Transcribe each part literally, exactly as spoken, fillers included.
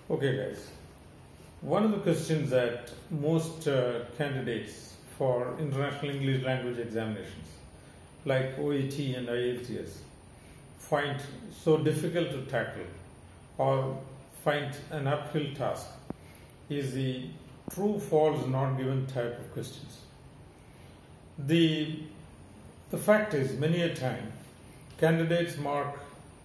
Okay, guys. One of the questions that most uh, candidates for international English language examinations, like O E T and I E L T S, find so difficult to tackle or find an uphill task is the true, false, not given type of questions. The, the fact is, many a time, candidates mark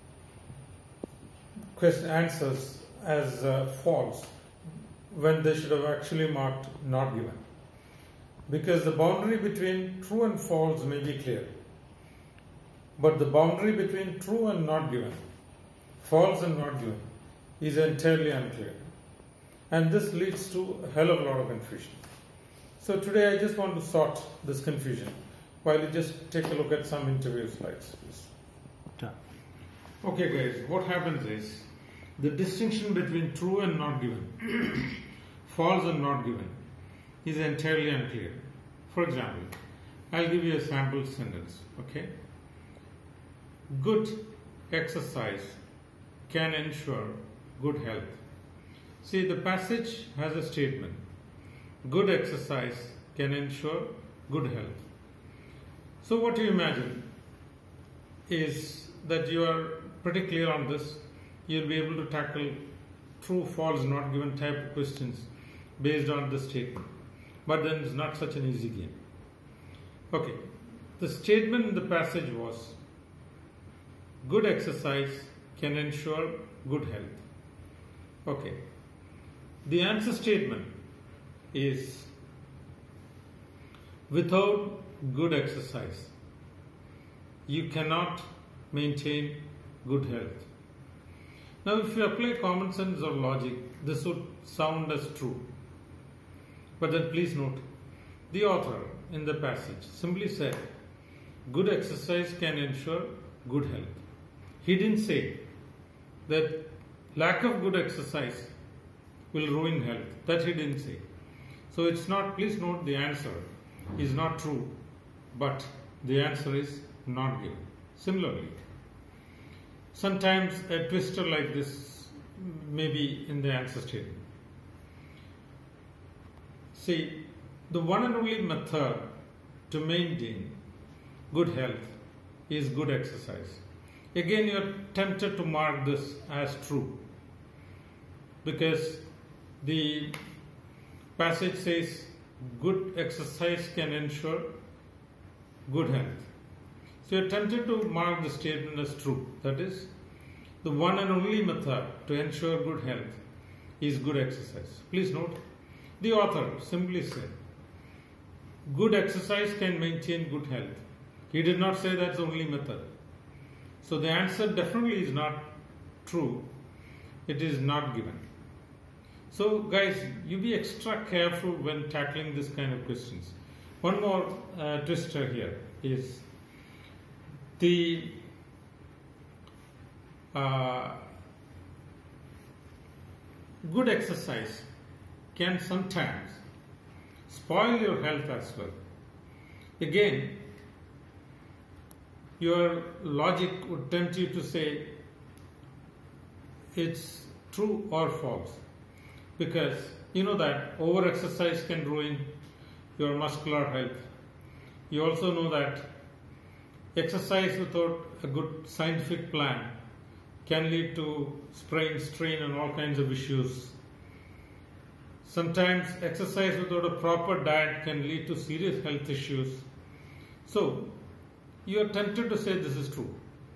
question answers as uh, false when they should have actually marked not given, because the boundary between true and false may be clear, but the boundary between true and not given, false and not given, is entirely unclear, and this leads to a hell of a lot of confusion. So today I just want to sort this confusion while you just take a look at some interview slides, please. Yeah. Okay guys, what happens is the distinction between true and not given, false and not given, is entirely unclear. For example, I'll give you a sample sentence, okay? Good exercise can ensure good health. See, the passage has a statement. Good exercise can ensure good health. So what you imagine is that you are pretty clear on this. You'll be able to tackle true, false, not given type of questions based on the statement. But then it's not such an easy game. Okay, the statement in the passage was, good exercise can ensure good health. Okay, the answer statement is, without good exercise, you cannot maintain good health. Now, if you apply common sense or logic, this would sound as true. But then please note, the author in the passage simply said, good exercise can ensure good health. He didn't say that lack of good exercise will ruin health. That he didn't say. So it's not, please note, the answer is not true, but the answer is not given. Similarly, sometimes a twister like this may be in the answer statement. See, the one and only method to maintain good health is good exercise. Again, you are tempted to mark this as true, because the passage says good exercise can ensure good health. So you are tempted to mark the statement as true. That is, the one and only method to ensure good health is good exercise. Please note, the author simply said, good exercise can maintain good health. He did not say that's the only method. So the answer definitely is not true. It is not given. So guys, you be extra careful when tackling this kind of questions. One more uh, twister here is the uh, good exercise can sometimes spoil your health as well. Again, your logic would tempt you to say it's true or false, because you know that over-exercise can ruin your muscular health. You also know that exercise without a good scientific plan can lead to sprain, strain and all kinds of issues. Sometimes exercise without a proper diet can lead to serious health issues. So, you are tempted to say this is true.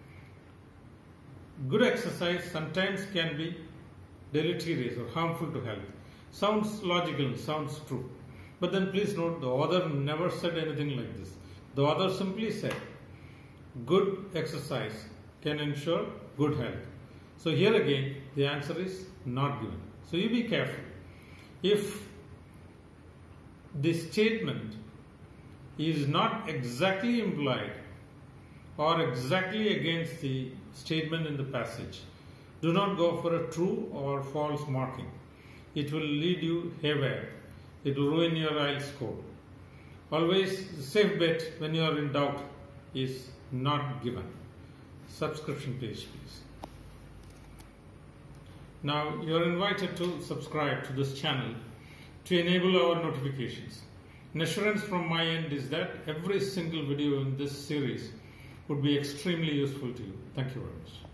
Good exercise sometimes can be deleterious or harmful to health. Sounds logical, sounds true. But then please note, the author never said anything like this. The author simply said, good exercise can ensure good health. So here again, the answer is not given. So you be careful. If the statement is not exactly implied or exactly against the statement in the passage, do not go for a true or false marking. It will lead you haywire. It will ruin your I E L T S score. Always, the safe bet when you are in doubt is not given. Subscription page, please. Now you are invited to subscribe to this channel to enable our notifications. An assurance from my end is that every single video in this series would be extremely useful to you. Thank you very much.